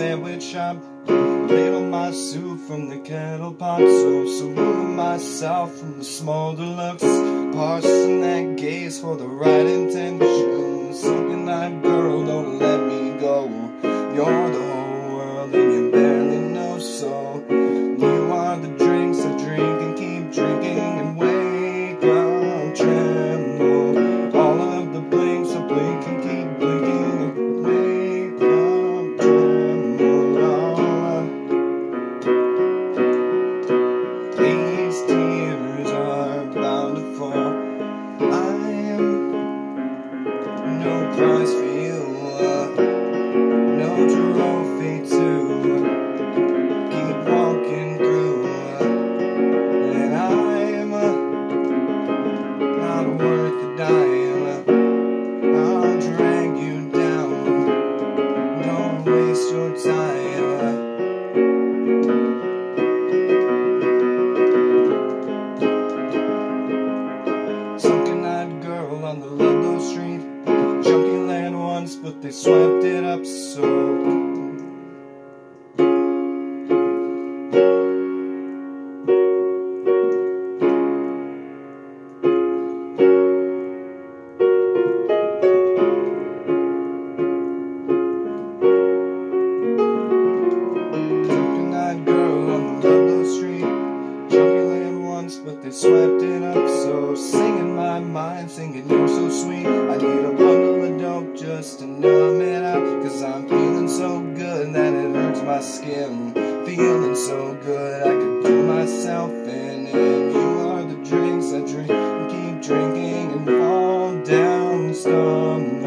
sandwich shop. Ladle my soup from the kettle pot. So saluting myself from the small deluxe. Parsing that gaze for the right intentions. Sunken-eyed girl, don't let me go. You're the whole world and you barely know. So you are the drinks I drink and keep drinking and wake up, tremble. All of the blinks I blink and keep blinking and wake up, tremble. These tears are bound to fall. I am no prize for you, no trophy to keep walking through, and I'm not worth a dime. I'll drag you down, don't waste your time. Sunken-eyed girl on the Ludlow Street, junkie land once, but they swept it up so. Sunken-eyed girl on the Ludlow Street, junkie land once, but they swept it up so. Singing my mind, singing you're so sweet. I need a bundle of dope just to numb it out, 'cause I'm feeling so good that it hurts my skin. Feeling so good I could do myself in, and you are the drinks I drink and keep drinking and fall down, stumble.